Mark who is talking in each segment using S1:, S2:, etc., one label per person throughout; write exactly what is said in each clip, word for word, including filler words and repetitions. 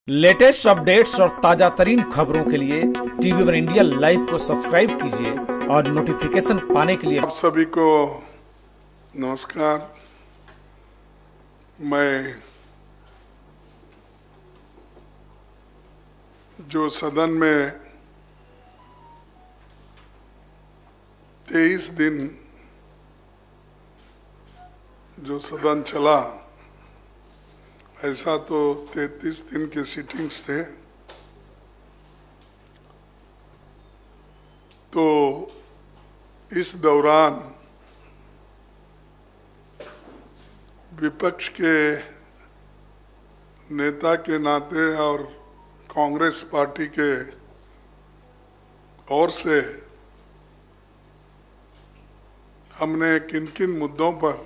S1: Latest updates और ताजा तरीन खबरों के लिए टीवी वन इंडिया लाइव को सब्सक्राइब कीजिए और नोटिफिकेशन पाने के लिए
S2: आप सभी को नमस्कार। मैं जो सदन में तेईस दिन जो सदन चला, ऐसा तो तैतीस दिन की सीटिंग्स थे, तो इस दौरान विपक्ष के नेता के नाते और कांग्रेस पार्टी के ओर से हमने किन किन मुद्दों पर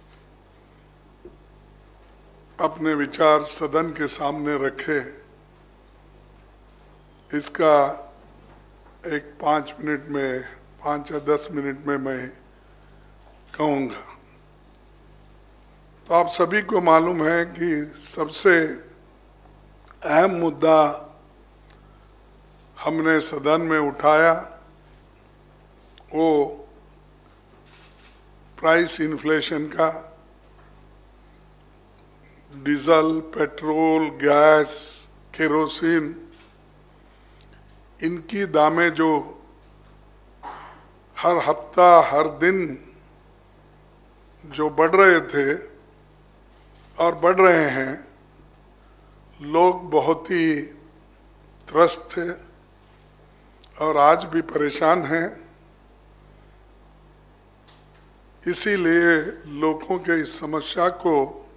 S2: अपने विचार सदन के सामने रखे, इसका एक पाँच मिनट में पाँच या दस मिनट में मैं कहूँगा। तो आप सभी को मालूम है कि सबसे अहम मुद्दा हमने सदन में उठाया वो प्राइस इन्फ्लेशन का, डीजल, पेट्रोल, गैस, केरोसिन, इनकी दामें जो हर हफ्ता हर दिन जो बढ़ रहे थे और बढ़ रहे हैं, लोग बहुत ही त्रस्त थे और आज भी परेशान हैं। इसीलिए लोगों के इस समस्या को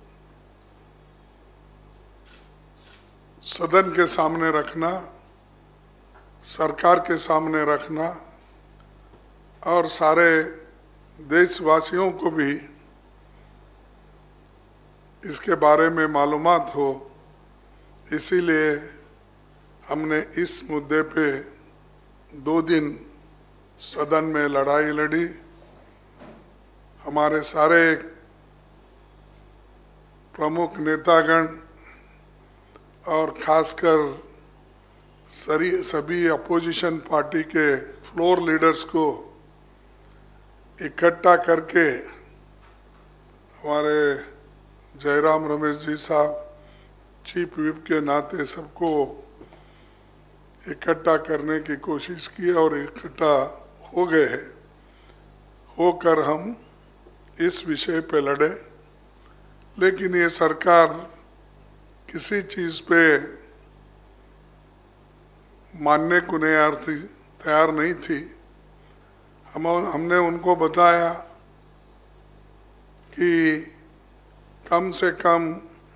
S2: सदन के सामने रखना, सरकार के सामने रखना और सारे देशवासियों को भी इसके बारे में मालूमात हो, इसीलिए हमने इस मुद्दे पे दो दिन सदन में लड़ाई लड़ी। हमारे सारे प्रमुख नेतागण और खासकर सरी सभी अपोजिशन पार्टी के फ्लोर लीडर्स को इकट्ठा करके हमारे जयराम रमेश जी साहब चीफ व्हिप के नाते सबको इकट्ठा करने की कोशिश की और इकट्ठा हो गए। होकर हम इस विषय पे लड़े, लेकिन ये सरकार किसी चीज़ पे मानने को नहीं थी, तैयार नहीं थी। हम हमने उनको बताया कि कम से कम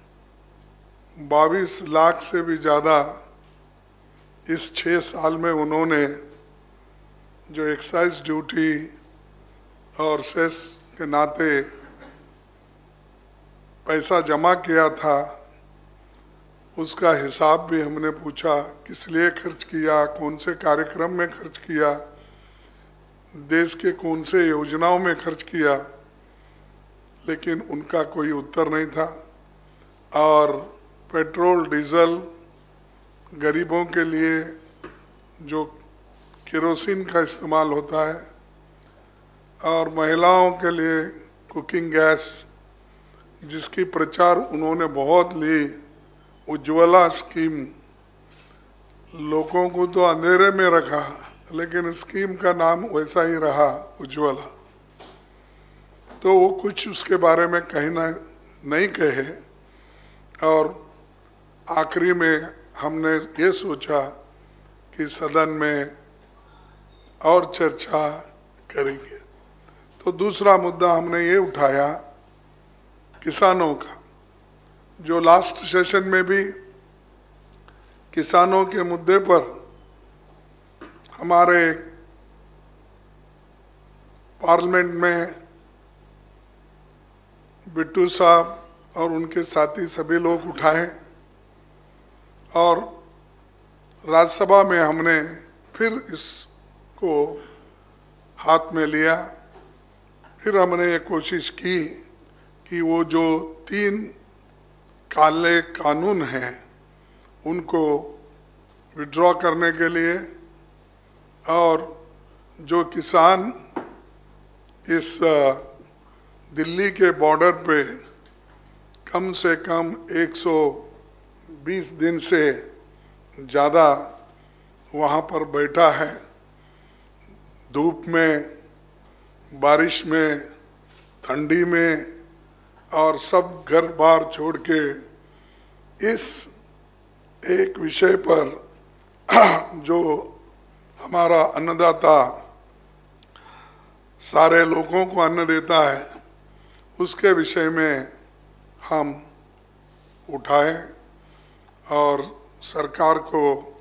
S2: बाईस लाख से भी ज़्यादा इस छः साल में उन्होंने जो एक्साइज ड्यूटी और सेस के नाते पैसा जमा किया था, उसका हिसाब भी हमने पूछा, किस लिए खर्च किया, कौन से कार्यक्रम में खर्च किया, देश के कौन से योजनाओं में खर्च किया, लेकिन उनका कोई उत्तर नहीं था। और पेट्रोल, डीजल, गरीबों के लिए जो केरोसिन का इस्तेमाल होता है और महिलाओं के लिए कुकिंग गैस, जिसकी प्रचार उन्होंने बहुत ली, उज्ज्वला स्कीम, लोगों को तो अंधेरे में रखा, लेकिन स्कीम का नाम वैसा ही रहा, उज्ज्वला। तो वो कुछ उसके बारे में कहना नहीं कहे और आखिरी में हमने ये सोचा कि सदन में और चर्चा करेंगे। तो दूसरा मुद्दा हमने ये उठाया किसानों का, जो लास्ट सेशन में भी किसानों के मुद्दे पर हमारे पार्लियामेंट में बिट्टू साहब और उनके साथी सभी लोग उठाए और राज्यसभा में हमने फिर इसको हाथ में लिया। फिर हमने ये कोशिश की कि वो जो तीन काले कानून हैं उनको विड्रॉ करने के लिए, और जो किसान इस दिल्ली के बॉर्डर पे कम से कम एक सौ बीस दिन से ज़्यादा वहाँ पर बैठा है, धूप में, बारिश में, ठंडी में, और सब घर बार छोड़ के इस एक विषय पर जो हमारा अन्नदाता सारे लोगों को अन्न देता है, उसके विषय में हम उठाएं और सरकार को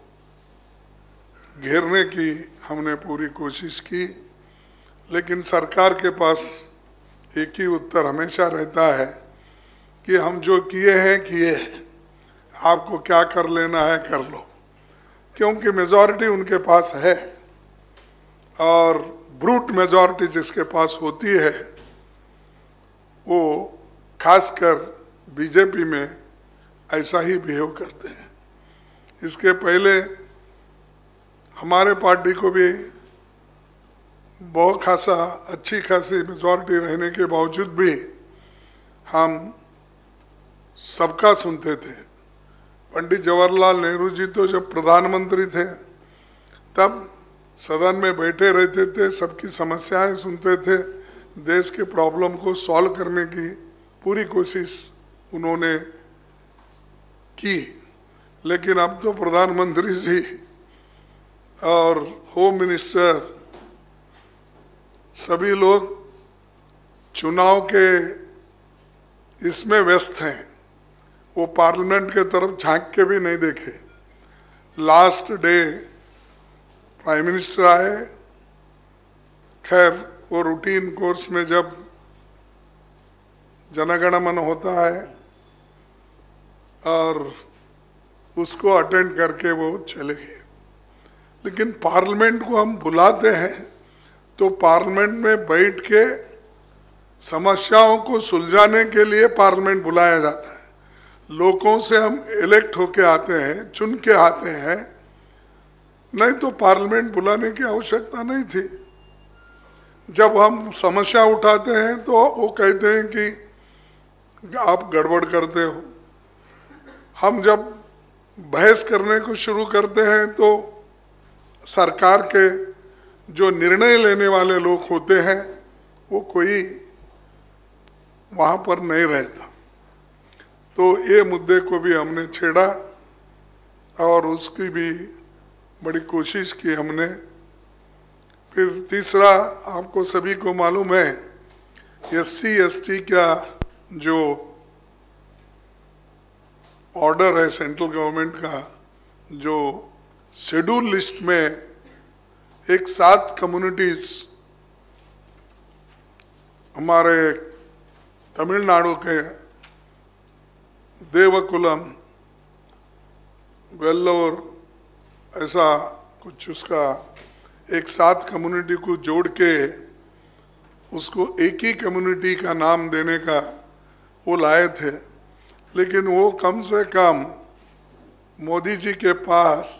S2: घेरने की हमने पूरी कोशिश की। लेकिन सरकार के पास एक ही उत्तर हमेशा रहता है कि हम जो किए हैं किए हैं, आपको क्या कर लेना है कर लो, क्योंकि मेजॉरिटी उनके पास है, और ब्रूट मेजॉरिटी जिसके पास होती है वो खासकर बीजेपी में ऐसा ही बिहेव करते हैं। इसके पहले हमारे पार्टी को भी बहुत खासा अच्छी खासी मेजॉरिटी रहने के बावजूद भी हम सबका सुनते थे। पंडित जवाहरलाल नेहरू जी तो जब प्रधानमंत्री थे तब सदन में बैठे रहते थे, सबकी समस्याएं सुनते थे, देश के प्रॉब्लम को सॉल्व करने की पूरी कोशिश उन्होंने की। लेकिन अब तो प्रधानमंत्री जी और होम मिनिस्टर सभी लोग चुनाव के इसमें व्यस्त हैं, वो पार्लियामेंट के तरफ झांक के भी नहीं देखे। लास्ट डे प्राइम मिनिस्टर आए, खैर वो रूटीन कोर्स में जब जनगण मन होता है और उसको अटेंड करके वो चले गए। लेकिन पार्लियामेंट को हम बुलाते हैं तो पार्लियामेंट में बैठ के समस्याओं को सुलझाने के लिए पार्लियामेंट बुलाया जाता है। लोगों से हम इलेक्ट होके आते हैं, चुन के आते हैं, नहीं तो पार्लियामेंट बुलाने की आवश्यकता नहीं थी। जब हम समस्या उठाते हैं तो वो कहते हैं कि आप गड़बड़ करते हो। हम जब बहस करने को शुरू करते हैं तो सरकार के जो निर्णय लेने वाले लोग होते हैं वो कोई वहाँ पर नहीं रहता। तो ये मुद्दे को भी हमने छेड़ा और उसकी भी बड़ी कोशिश की हमने। फिर तीसरा, आपको सभी को मालूम है एस सी एस टी का जो ऑर्डर है सेंट्रल गवर्नमेंट का, जो शेड्यूल लिस्ट में एक सात कम्युनिटीज हमारे तमिलनाडु के देवकुलम, वेल्लोर, ऐसा कुछ उसका एक सात कम्युनिटी को जोड़ के उसको एक ही कम्युनिटी का नाम देने का वो लाए थे। लेकिन वो कम से कम मोदी जी के पास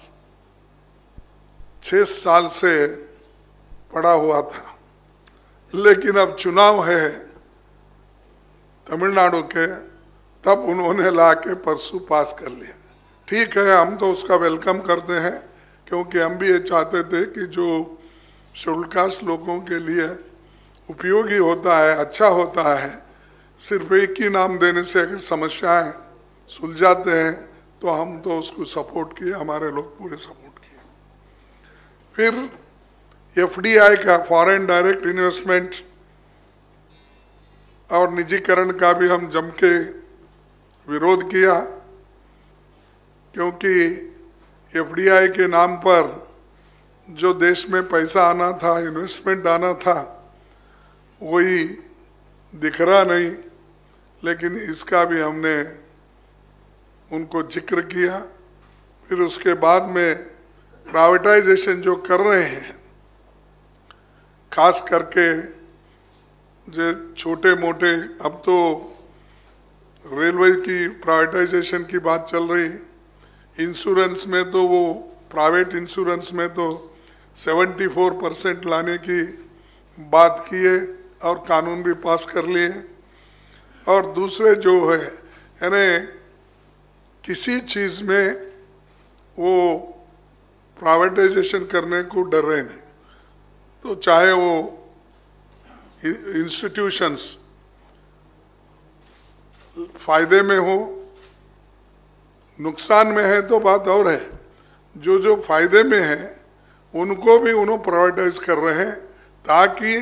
S2: छः साल से पड़ा हुआ था। लेकिन अब चुनाव है तमिलनाडु के, तब उन्होंने ला के परसों पास कर लिया। ठीक है, हम तो उसका वेलकम करते हैं, क्योंकि हम भी ये चाहते थे कि जो शेड्यूल कास्ट लोगों के लिए उपयोगी होता है, अच्छा होता है, सिर्फ एक ही नाम देने से अगर समस्याएं सुलझाते हैं तो हम तो उसको सपोर्ट किए, हमारे लोग पूरे सपोर्ट किए। फिर एफ डी आई का, फॉरेन डायरेक्ट इन्वेस्टमेंट और निजीकरण का भी हम जम के विरोध किया, क्योंकि एफ डी आई के नाम पर जो देश में पैसा आना था, इन्वेस्टमेंट आना था, वही दिख रहा नहीं। लेकिन इसका भी हमने उनको जिक्र किया। फिर उसके बाद में प्राइवेटाइजेशन जो कर रहे हैं, खास करके जो छोटे मोटे, अब तो रेलवे की प्राइवेटाइजेशन की बात चल रही, इंश्योरेंस में तो वो प्राइवेट इंश्योरेंस में तो चौहत्तर परसेंट लाने की बात की है और कानून भी पास कर लिए। और दूसरे जो है यानी किसी चीज़ में वो प्राइवेटाइजेशन करने को डर रहे नहीं, तो चाहे वो इंस्टीट्यूशंस फायदे में हो, नुकसान में है तो बात और है, जो जो फायदे में है उनको भी उन्होंने प्राइवेटाइज कर रहे हैं, ताकि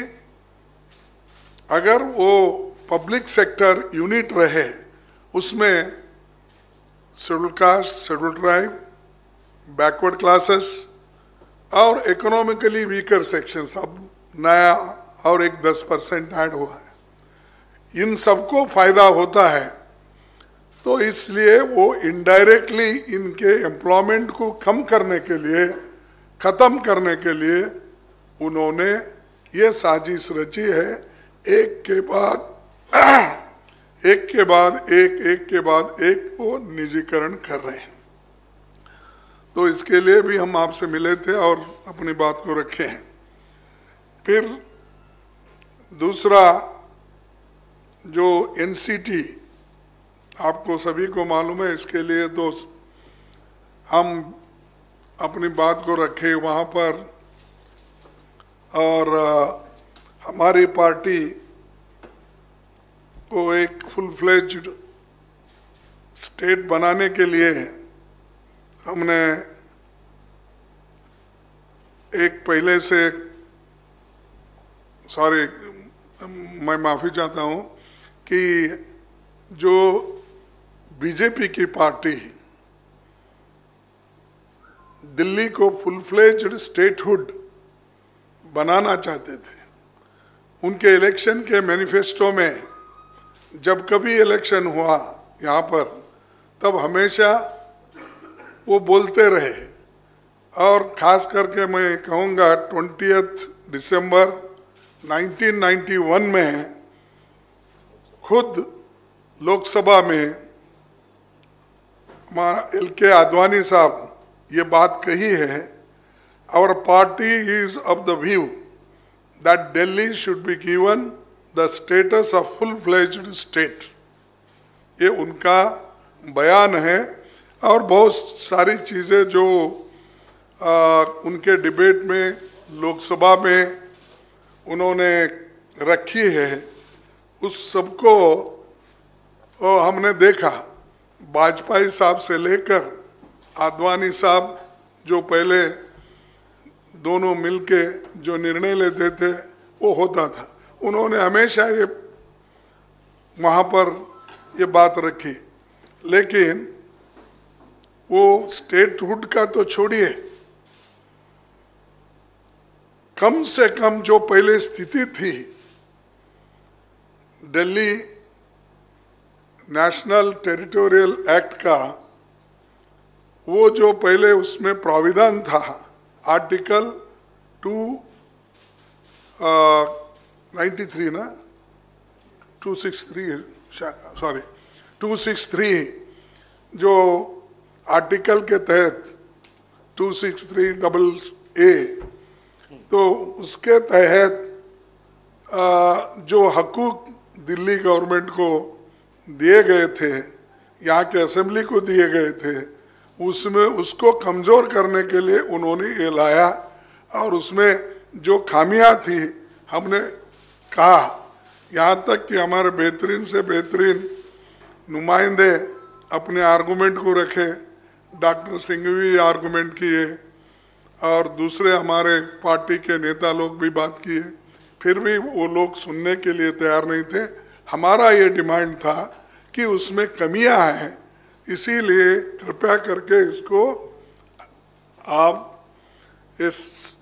S2: अगर वो पब्लिक सेक्टर यूनिट रहे उसमें schedule caste, schedule tribe, backward classes और इकोनॉमिकली वीकर सेक्शंस अब नया और एक दस परसेंट ऐड हुआ है, इन सबको फायदा होता है। तो इसलिए वो इनडायरेक्टली इनके एम्प्लॉयमेंट को कम करने के लिए, ख़त्म करने के लिए उन्होंने ये साजिश रची है, एक के बाद एक के बाद एक एक के बाद एक वो निजीकरण कर रहे हैं। तो इसके लिए भी हम आपसे मिले थे और अपनी बात को रखे हैं। फिर दूसरा जो एनसीटी आपको सभी को मालूम है, इसके लिए तो हम अपनी बात को रखे वहाँ पर, और हमारी पार्टी को एक फुल फ्लेज्ड स्टेट बनाने के लिए हमने एक पहले से, सॉरी मैं माफ़ी चाहता हूँ कि जो बीजेपी की पार्टी दिल्ली को फुल फ्लेज्ड स्टेटहुड बनाना चाहते थे, उनके इलेक्शन के मैनिफेस्टो में जब कभी इलेक्शन हुआ यहाँ पर, तब हमेशा वो बोलते रहे, और ख़ास करके मैं कहूँगा twentieth December nineteen ninety one में खुद लोकसभा में हमारा एल के आडवाणी साहब ये बात कही है, our party is of the view that Delhi should be given the status of full fledged state. ये उनका बयान है, और बहुत सारी चीज़ें जो आ, उनके डिबेट में लोकसभा में उन्होंने रखी है, उस सबको हमने देखा। वाजपेयी साहब से लेकर आडवाणी साहब जो पहले दोनों मिलके जो निर्णय लेते थे वो होता था, उन्होंने हमेशा ये वहाँ पर ये बात रखी। लेकिन वो स्टेटहुड का तो छोड़िए, कम से कम जो पहले स्थिति थी, दिल्ली नेशनल टेरिटोरियल एक्ट का, वो जो पहले उसमें प्राविधान था आर्टिकल टू नाइन्टी थ्री ना two six three sorry two six three जो आर्टिकल के तहत two six three double A, तो उसके तहत जो हकूक दिल्ली गवर्नमेंट को दिए गए थे, यहाँ के असेंबली को दिए गए थे, उसमें उसको कमज़ोर करने के लिए उन्होंने ये लाया। और उसमें जो खामियां थी हमने कहा, यहाँ तक कि हमारे बेहतरीन से बेहतरीन नुमाइंदे अपने आर्गूमेंट को रखे, डॉक्टर सिंघवी आर्गूमेंट किए और दूसरे हमारे पार्टी के नेता लोग भी बात किए, फिर भी वो लोग सुनने के लिए तैयार नहीं थे। हमारा ये डिमांड था कि उसमें कमियां हैं, इसीलिए कृपया करके इसको आप इस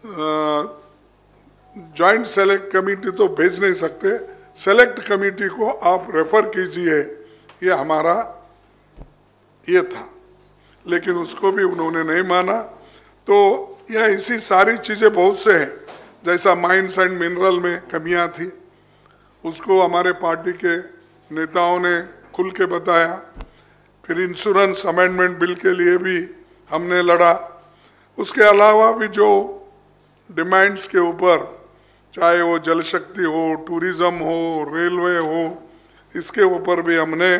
S2: जॉइंट सेलेक्ट कमेटी तो भेज नहीं सकते, सेलेक्ट कमेटी को आप रेफर कीजिए, ये हमारा ये था। लेकिन उसको भी उन्होंने नहीं माना। तो यह इसी सारी चीज़ें बहुत से हैं, जैसा माइंस एंड मिनरल में कमियां थी, उसको हमारे पार्टी के नेताओं ने खुल के बताया। फिर इंश्योरेंस अमेंडमेंट बिल के लिए भी हमने लड़ा। उसके अलावा भी जो डिमांड्स के ऊपर, चाहे वो जल शक्ति हो, टूरिज्म हो, रेलवे हो, इसके ऊपर भी हमने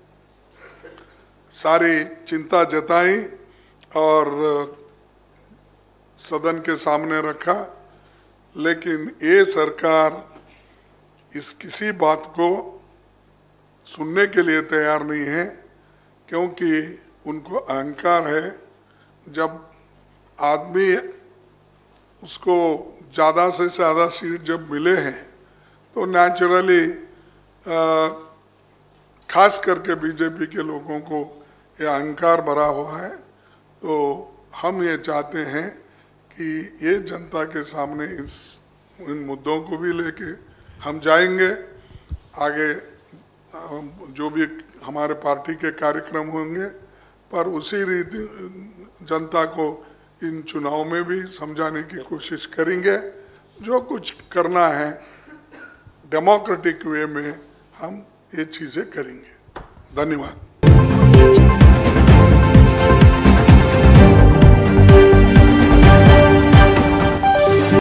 S2: सारी चिंता जताई और सदन के सामने रखा। लेकिन ये सरकार इस किसी बात को सुनने के लिए तैयार नहीं है, क्योंकि उनको अहंकार है। जब आदमी उसको ज़्यादा से ज़्यादा सीट जब मिले हैं तो नेचुरली खास करके बीजेपी के लोगों को ये अहंकार भरा हुआ है। तो हम ये चाहते हैं कि ये जनता के सामने इस इन मुद्दों को भी लेके हम जाएंगे आगे। जो भी हमारे पार्टी के कार्यक्रम होंगे, पर उसी रीति जनता को इन चुनाव में भी समझाने की कोशिश करेंगे। जो कुछ करना है डेमोक्रेटिक वे में हम ये चीज़ें करेंगे। धन्यवाद।